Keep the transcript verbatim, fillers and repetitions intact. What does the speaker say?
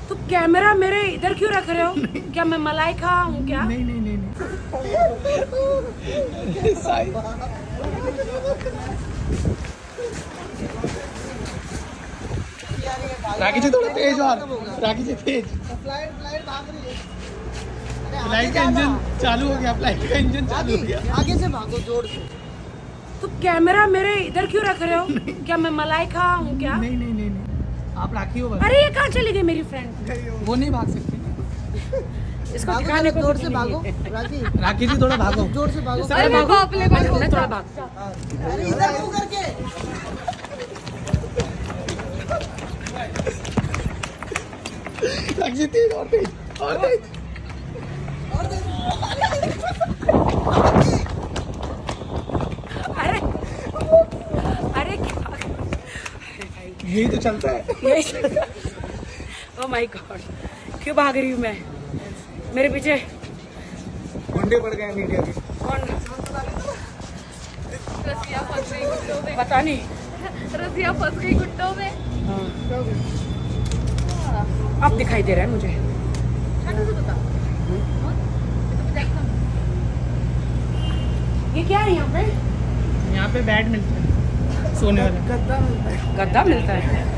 तो कैमरा मेरे इधर क्यों रख रहे हो? क्या मैं मलाइका हूँ क्या? नहीं नहीं नहीं, नहीं। राखी जी थोड़ा तेज और राखी जी तेज। फ्लाइट फ्लाइट भाग रही है। फ्लाइट का इंजन चालू हो गया, फ्लाइट का इंजन चालू हो गया। आगे से भागो जोर से। तो कैमरा मेरे इधर क्यों रख रहे हो? क्या मैं मलाइका हूँ क्या? नहीं नहीं नहीं नहीं, आप राखी हो बस। अरे ये कहाँ चली गई मेरी फ्रेंड? वो नहीं भाग सकती। इसको दिखाने को जोर कुछ से नहीं भागो। है। राखी राखी जी थोड़ा भागो। जोर से भागो। अरे भागो, मैं थोड़ा भाग। अरे इधर क्यों करके? राखी जी तेज और तेज और तेज। अरे अरे क्या? यही तो चलता है। ओह माय गॉड, क्यों भाग रही हूँ मैं? मेरे पीछे गुंडे पड़ गए मीडिया के। कौन? रसिया फंस गई गुड्डों में। पता नहीं। रसिया फंस गई गुड्डों में। अब दिखाई दे रहा है मुझे। ये क्या है यहाँ पे? यहाँ पे बेड मिलता है सोने वाला। गद्दा मिलता है। गद्दा मिलता है।